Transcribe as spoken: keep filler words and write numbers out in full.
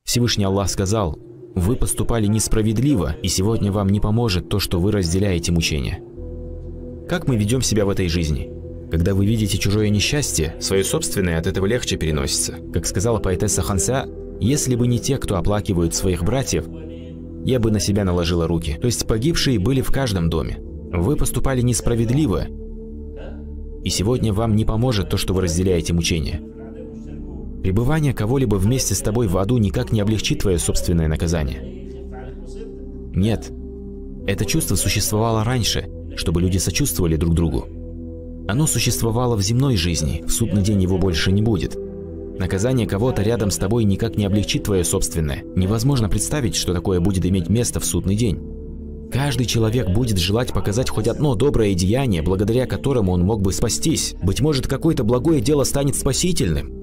Всевышний Аллах сказал: «Вы поступали несправедливо, и сегодня вам не поможет то, что вы разделяете мучения». Как мы ведем себя в этой жизни? Когда вы видите чужое несчастье, свое собственное от этого легче переносится. Как сказала поэтесса Ханса: «Если бы не те, кто оплакивают своих братьев, я бы на себя наложила руки». То есть погибшие были в каждом доме. Вы поступали несправедливо, и сегодня вам не поможет то, что вы разделяете мучения. Пребывание кого-либо вместе с тобой в аду никак не облегчит твое собственное наказание. Нет. Это чувство существовало раньше, чтобы люди сочувствовали друг другу. Оно существовало в земной жизни, в судный день его больше не будет. Наказание кого-то рядом с тобой никак не облегчит твое собственное. Невозможно представить, что такое будет иметь место в судный день. Каждый человек будет желать показать хоть одно доброе деяние, благодаря которому он мог бы спастись. Быть может, какое-то благое дело станет спасительным.